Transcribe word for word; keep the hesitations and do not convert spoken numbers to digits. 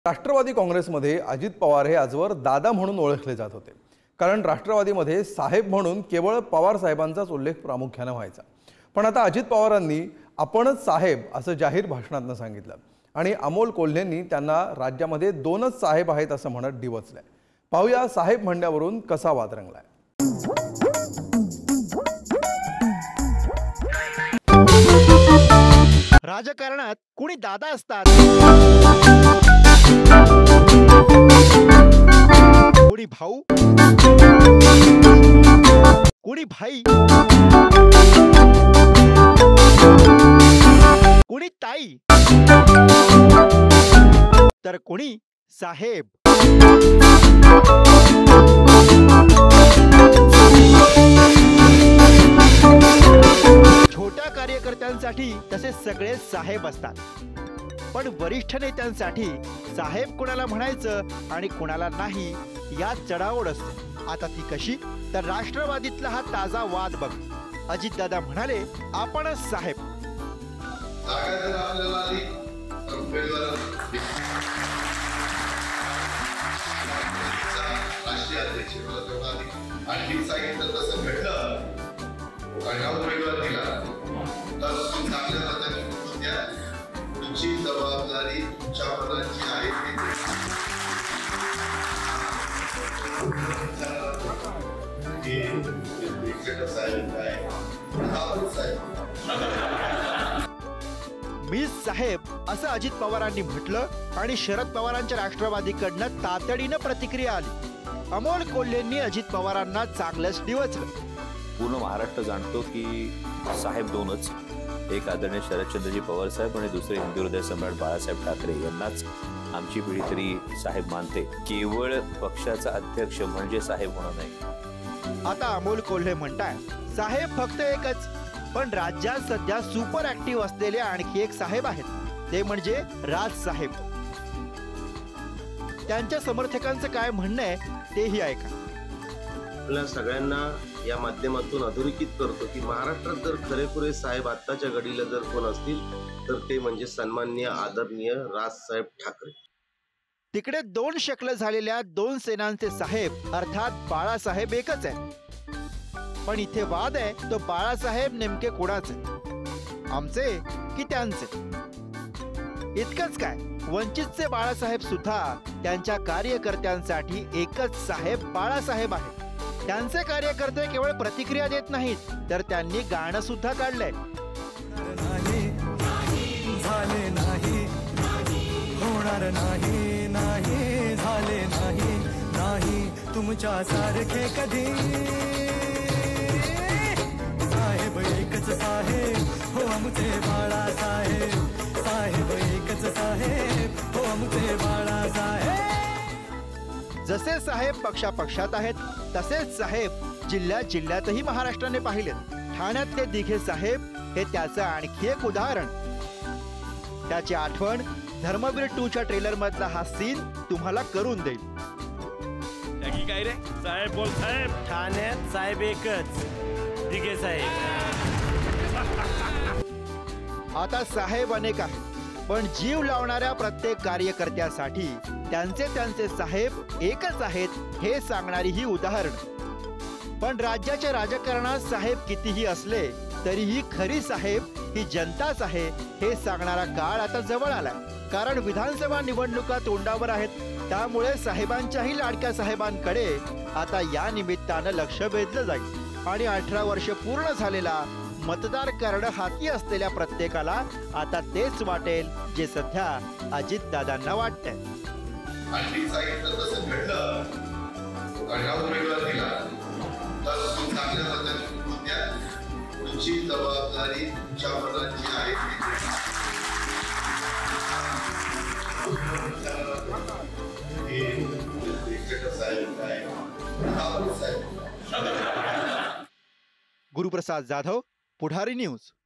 राष्ट्रवादी काँग्रेसमध्ये अजित पवार हे आजवर दादा म्हणून ओळखले जात होते, कारण राष्ट्रवादीमध्ये साहेब म्हणून केवळ पवार साहेबांचाच उल्लेख प्रामुख्याने व्हायचा। पण आता अजित पवारांनी आपणच साहेब असं जाहीर भाषणातून सांगितलं आणि अमोल कोल्हेंनी त्यांना राज्यामध्ये दोनच साहेब आहेत असं म्हणत डिवचलंय। पाहूया साहेब म्हणण्यावरून कसा वाद रंगलाय। राजकारणात कुणी दादा असतात, कुणी भाऊ, कुणी भाई, कुणी ताई, तर कुणी साहेब। छोट्या कार्यकर्त्यांसाठी तसे सगळे साहेब असतात, पण वरिष्ठ नेत्यांसाठी साहेब कुणाला म्हणायचं आणि कुणाला नाही यात चढाओढ असते। आता ती कशी, तर राष्ट्रवादीतला हा ताजा वाद बघ। अजितदादा म्हणाले आपणच साहेब। जबाबदारी तुमच्या पदाची आहे। मी साहेब असं अजित पवारांनी म्हटलं आणि शरद पवारांच्या राष्ट्रवादीकडनं तातडीनं प्रतिक्रिया आली। अमोल कोल्हेंनी अजित पवारांना चांगलंच डिवचलं। पूर्ण महाराष्ट्र जाणतो की साहेब दोनच, एक आदरणीय शरदचंद्रजी पवार साहेब आणि दुसरे हिंदू हृदय सम्राट बाळासाहेब ठाकरे यांनाच आमची पिढी तरी साहेब मानते। केवळ पक्षाचा अध्यक्ष म्हणजे साहेब होणार नाही। आता अमोल कोल्हे म्हणताय साहेब फक्त एकच, पण राज्यात सध्या सुपर ऍक्टिव्ह असलेले आणखी एक साहेब आहेत, ते म्हणजे राज साहेब। त्यांच्या समर्थकांचं काय म्हणणं आहे तेही ऐका। आपल्या सगळ्यांना या माध्यमातून अधोरेखित करतो की महाराष्ट्रात जर खरेखुरे साहेब आत्ताच्या घडीला जर कोण असतील तर ते म्हणजे सन्माननीय आदरणीय राजसाहेब ठाकरे। तिकडे दोन शक्ल झालेल्या दोन सेनांचे साहेब अर्थात बाळासाहेब एकच आहे, पण इथे वाद आहे तो बाळासाहेब नेमके कोणाचे, आमचे की त्यांचे। इतकंच काय, वंचितचे बाळासाहेब सुद्धा त्यांच्या कार्यकर्त्यांसाठी एकच साहेब बाळासाहेब आहेत। त्यांचे कार्यकर्ते केवळ प्रतिक्रिया देत नाहीत, तर त्यांनी गाणं सुद्धा काढलंय। झाले नाही, होणार नाही, नाही झाले नाही, नाही तुमच्या सारखे कधी। साहेब एकच साहेब हो आमचे बाळासाहेब, साहेब एकच साहेब हो आमचे बाळासाहेब। जसे साहेब पक्षापक्षात आहेत तसेच साहेब जिल्ह्यात जिल्ह्यातही महाराष्ट्राने पाहिलेत। ठाण्यातले दिघे साहेब हे त्याचं आणखी एक उदाहरण। त्याची आठवण धर्मवीर टू च्या ट्रेलर मधला हा सीन तुम्हाला करून देईल। काय रे साहेब बोल साहेब, ठाण्यात साहेब एकच, दिघे साहेब। आता साहेब अनेक आहेत, पण जीव लावणाऱ्या प्रत्येक कार्यकर्त्यासाठी त्यांचे त्यांचे साहेब एकच आहेत हे सांगणारी ही उदाहरण। पण राज्याच्या राजकारणात साहेब कितीही असले तरीही खरी साहेब ही जनताच आहे हे सांगणारा काळ आता जवळ आलाय। कारण विधानसभा निवडणुका तोंडावर आहेत, त्यामुळे साहेबांच्याही लाडक्या साहेबांकडे आता या निमित्तानं लक्ष वेधलं जाईल आणि अठरा वर्ष पूर्ण झालेला मतदार करणं हाती असलेल्या प्रत्येकाला आता तेच वाटेल जे सध्या अजितदादांना वाटतंय। आणखी सांगितलं तसं घडलं आणि उमेदवार दिला तर तुम्ही चांगल्या पद्धतीने कृत्या तुमची जबाबदारी तुमच्या पदाची आहे। गुरुप्रसाद जाधव, पुढारी न्यूज।